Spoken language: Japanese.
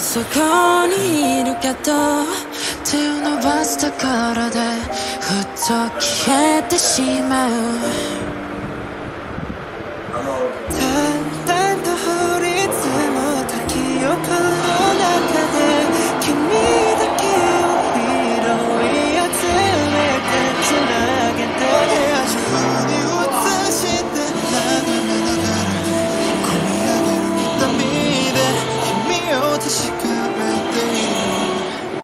そこにいるけど手を伸ばすところでふっと消えてしまう